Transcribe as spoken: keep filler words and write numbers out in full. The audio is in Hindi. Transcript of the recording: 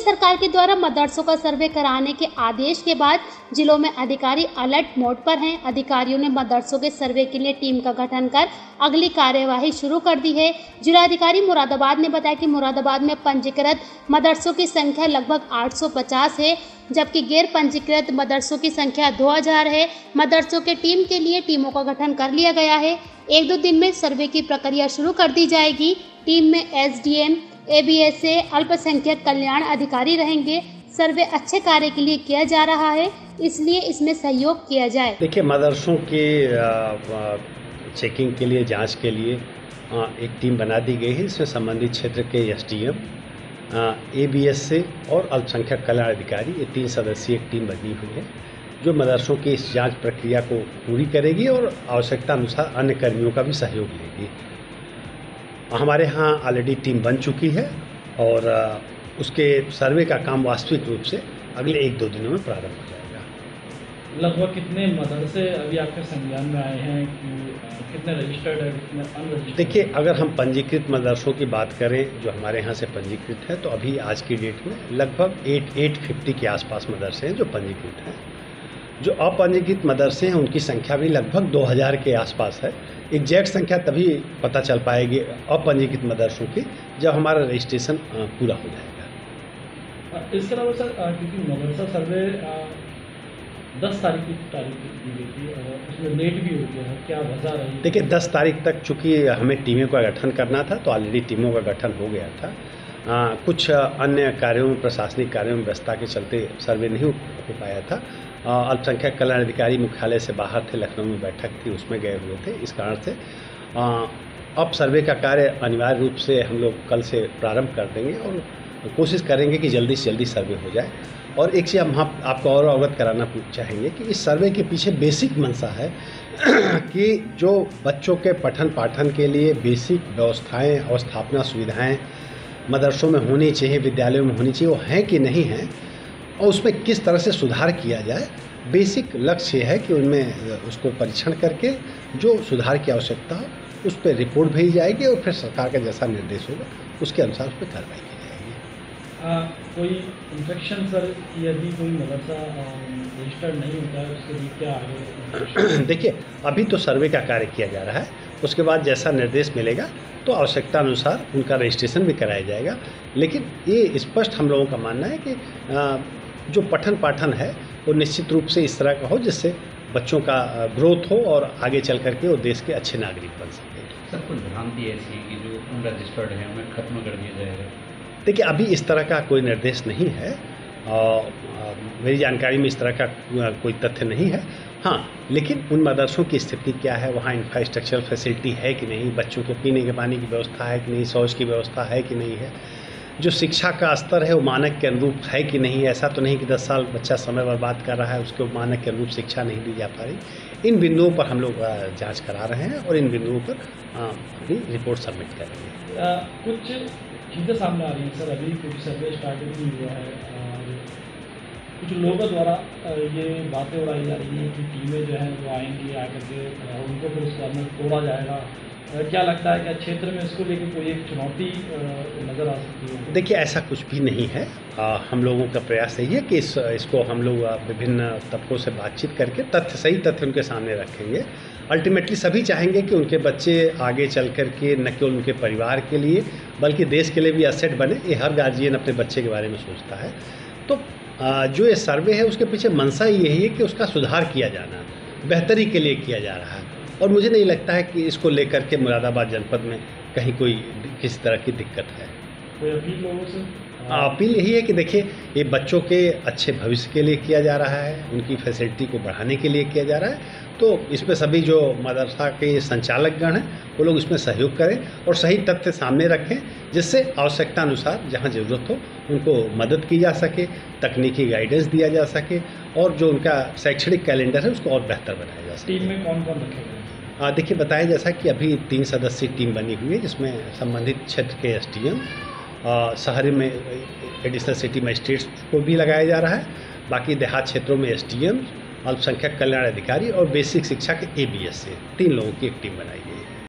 सरकार के द्वारा मदरसों का सर्वे कराने के आदेश के बाद जिलों में अधिकारी अलर्ट मोड पर हैं। अधिकारियों ने मदरसों के सर्वे के लिए टीम का गठन कर अगली कार्यवाही शुरू कर दी है। जिलाधिकारी मुरादाबाद ने बताया कि मुरादाबाद में पंजीकृत मदरसों की संख्या लगभग आठ सौ पचास है, जबकि गैर पंजीकृत मदरसों की संख्या दो हज़ार है। मदरसों के टीम के लिए टीमों का गठन कर लिया गया है। एक दो दिन में सर्वे की प्रक्रिया शुरू कर दी जाएगी। टीम में S D M, A B S A, अल्पसंख्यक कल्याण अधिकारी रहेंगे। सर्वे अच्छे कार्य के लिए किया जा रहा है, इसलिए इसमें सहयोग किया जाए। देखिए, मदरसों के चेकिंग के लिए, जांच के लिए एक टीम बना दी गई है। इसमें संबंधित क्षेत्र के S D M, A B S A और अल्पसंख्यक कल्याण अधिकारी, ये तीन सदस्यीय एक टीम बनी हुई है जो मदरसों की इस जांच प्रक्रिया को पूरी करेगी और आवश्यकता अनुसार अन्य कर्मियों का भी सहयोग लेगी। हमारे यहाँ ऑलरेडी टीम बन चुकी है और उसके सर्वे का काम वास्तविक रूप से अगले एक दो दिनों में प्रारंभ हो जाएगा। लगभग कितने मदरसे अभी आपके संज्ञान में आए हैं, कि कितने रजिस्टर्ड है, कितने अनरजिस्टर्ड? देखिए, अगर हम पंजीकृत मदरसों की बात करें जो हमारे यहाँ से पंजीकृत है, तो अभी आज की डेट में लगभग एट एट फिफ्टी के आसपास मदरसे हैं जो पंजीकृत हैं। जो अपंजीकृत मदरसे हैं उनकी संख्या भी लगभग दो हज़ार के आसपास है। एग्जैक्ट संख्या तभी पता चल पाएगी अपंजीकृत मदरसों की जब हमारा रजिस्ट्रेशन पूरा हो जाएगा। इसके अलावा सर, क्योंकि मदरसा सर्वे दस तारीख की तारीख दी गई थी और उसमें लेट भी हो गया है, क्या वजह रही? देखिए, दस तारीख तक चूँकि हमें टीमों का गठन करना था तो ऑलरेडी टीमों का गठन हो गया था। आ, कुछ अन्य कार्यों में, प्रशासनिक कार्यों में व्यस्तता के चलते सर्वे नहीं हो पाया था। अल्पसंख्यक कल्याण अधिकारी मुख्यालय से बाहर थे, लखनऊ में बैठक थी, उसमें गए हुए थे। इस कारण से आ, अब सर्वे का कार्य अनिवार्य रूप से हम लोग कल से प्रारंभ कर देंगे और कोशिश करेंगे कि जल्दी से जल्दी सर्वे हो जाए। और एक चीज़ हम आपको और अवगत कराना चाहेंगे कि इस सर्वे के पीछे बेसिक मंशा है कि जो बच्चों के पठन पाठन के लिए बेसिक व्यवस्थाएँ, अवस्थापना सुविधाएँ मदरसों में होनी चाहिए, विद्यालयों में होनी चाहिए, वो हैं कि नहीं हैं और उसमें किस तरह से सुधार किया जाए। बेसिक लक्ष्य है कि उनमें उसको परीक्षण करके जो सुधार की आवश्यकता हो उस पर रिपोर्ट भेजी जाएगी और फिर सरकार का जैसा निर्देश होगा उसके अनुसार उस पर कार्रवाई की जाएगी। आ, कोई इन्फेक्शन सर, यदि कोई मदरसा रजिस्टर्ड नहीं होता है उसके लिए क्या आगे? देखिए, अभी तो सर्वे का कार्य किया जा रहा है, उसके बाद जैसा निर्देश मिलेगा तो आवश्यकता अनुसार उनका रजिस्ट्रेशन भी कराया जाएगा। लेकिन ये स्पष्ट हम लोगों का मानना है कि जो पठन पाठन है वो निश्चित रूप से इस तरह का हो जिससे बच्चों का ग्रोथ हो और आगे चल करके वो देश के अच्छे नागरिक बन सके। सर, कुछ भ्रांति ऐसी है कि जो अनरजिस्टर्ड है उन्हें खत्म कर दिया जाएगा? देखिए, अभी इस तरह का कोई निर्देश नहीं है और मेरी जानकारी में इस तरह का कोई तथ्य नहीं है। हाँ, लेकिन उन मदरसों की स्थिति क्या है, वहाँ इंफ्रास्ट्रक्चरल फैसिलिटी है कि नहीं, बच्चों के पीने के पानी की व्यवस्था है कि नहीं, शौच की व्यवस्था है कि नहीं है, जो शिक्षा का स्तर है वो मानक के अनुरूप है कि नहीं। ऐसा तो नहीं कि दस साल बच्चा समय बर्बाद कर रहा है, उसको मानक के अनुरूप शिक्षा नहीं दी जा पा रही। इन बिंदुओं पर हम लोग जांच करा रहे हैं और इन बिंदुओं पर अपनी रिपोर्ट सबमिट करेंगे। कुछ चीज़ें सामने आ रही हैं सर, अभी कुछ सर्वे स्टार्टिंग भी हुआ है और कुछ लोगों द्वारा ये बातें उड़ाई जा रही हैं कि टीमें जो हैं वो आएंगी, आकर के उनको फिर उसके अंदर तोड़ा जाएगा। क्या लगता है कि क्षेत्र में इसको लेकर कोई एक चुनौती नज़र आ सकती है? देखिए, ऐसा कुछ भी नहीं है। आ, हम लोगों का प्रयास यही है कि इस इसको हम लोग विभिन्न तबकों से बातचीत करके तथ्य सही तथ्य उनके सामने रखेंगे। अल्टीमेटली सभी चाहेंगे कि उनके बच्चे आगे चल कर के न केवल उनके परिवार के लिए बल्कि देश के लिए भी एसेट बने। ये हर गार्जियन अपने बच्चे के बारे में सोचता है। तो आ, जो ये सर्वे है उसके पीछे मंशा यही है कि उसका सुधार किया जाना, बेहतरी के लिए किया जा रहा है। और मुझे नहीं लगता है कि इसको लेकर के मुरादाबाद जनपद में कहीं कोई किसी तरह की दिक्कत है। कोई अपील लोगों से? अपील यही है कि देखिए, ये बच्चों के अच्छे भविष्य के लिए किया जा रहा है, उनकी फैसिलिटी को बढ़ाने के लिए किया जा रहा है। तो इसमें सभी जो मदरसा के संचालकगण हैं वो लोग इसमें सहयोग करें और सही तथ्य सामने रखें जिससे आवश्यकता अनुसार जहाँ ज़रूरत हो उनको मदद की जा सके, तकनीकी गाइडेंस दिया जा सके और जो उनका शैक्षणिक कैलेंडर है उसको और बेहतर बनाया जा सके। टीम में कौन कौन रखे गए? देखिए, बताया जैसा कि अभी तीन सदस्यीय टीम बनी हुई है जिसमें संबंधित क्षेत्र के एस डी एम, शहर में एडिशनल सिटी मजिस्ट्रेट्स को भी लगाया जा रहा है। बाकी देहात क्षेत्रों में एस डी एम, अल्पसंख्यक कल्याण अधिकारी और बेसिक शिक्षा के ए बी एस से तीन लोगों की एक टीम बनाई गई है।